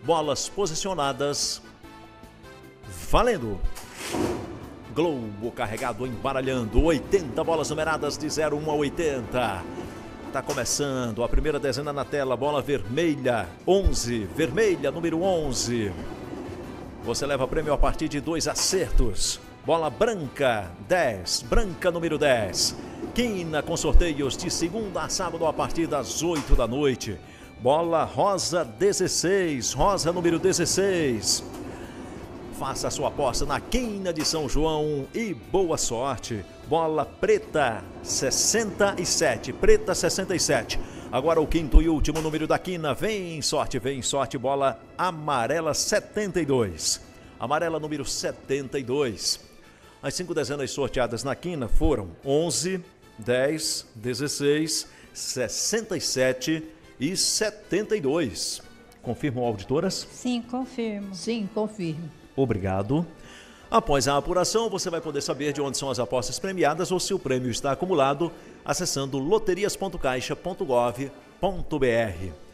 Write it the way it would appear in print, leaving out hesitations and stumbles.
Bolas posicionadas. Valendo. Globo carregado, embaralhando. 80 bolas numeradas de 01 a 80. Tá começando a primeira dezena na tela. Bola vermelha, 11. Vermelha, número 11. Você leva prêmio a partir de 2 acertos. Bola branca, 10. Branca, número 10. Quina com sorteios de segunda a sábado a partir das 8 da noite. Bola rosa, 16. Rosa, número 16. Faça a sua aposta na Quina de São João e boa sorte. Bola preta, 67. Preta, 67. Agora o quinto e último número da Quina. Vem sorte, vem sorte. Bola amarela, 72. Amarela, número 72. As 5 dezenas sorteadas na Quina foram 11, 10, 16, 67 e 72. Confirmam, auditoras? Sim, confirmo. Sim, confirmo. Obrigado. Após a apuração, você vai poder saber de onde são as apostas premiadas ou se o prêmio está acumulado, acessando loterias.caixa.gov.br.